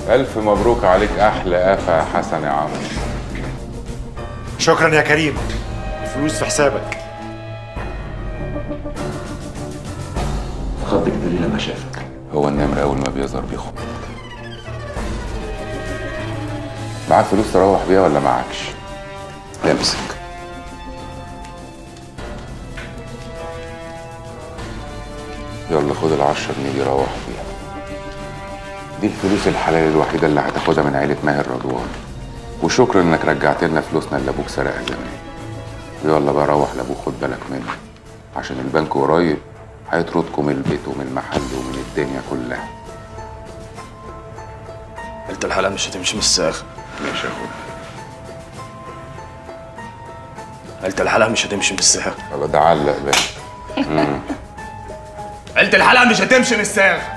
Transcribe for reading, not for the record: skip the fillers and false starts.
الف مبروك عليك احلى قفا يا حسن يا عم. شكرا يا كريم، الفلوس في حسابك. خض كده ليه لما شافك؟ هو النمر اول ما بيظهر بيخط. معاك فلوس تروح بيها ولا معكش؟ امسك. يلا خد ال10 جنيه دي روح بيها. دي الفلوس الحلال الوحيدة اللي هتاخدها من عيلة ماهر رضوان، وشكرا انك رجعت لنا فلوسنا اللي ابوك سرقها زمان. يلا بقى روح لابوك، خد بالك منه عشان البنك قريب هيطردكم من البيت ومن المحل ومن الدنيا كلها. قلت الحلقة مش هتمشي من الساخ. ماشي يا اخويا. قلت الحلقة مش هتمشي من الساخ. يبقى ده علق بقى. قلت الحلقة مش هتمشي من الساخ.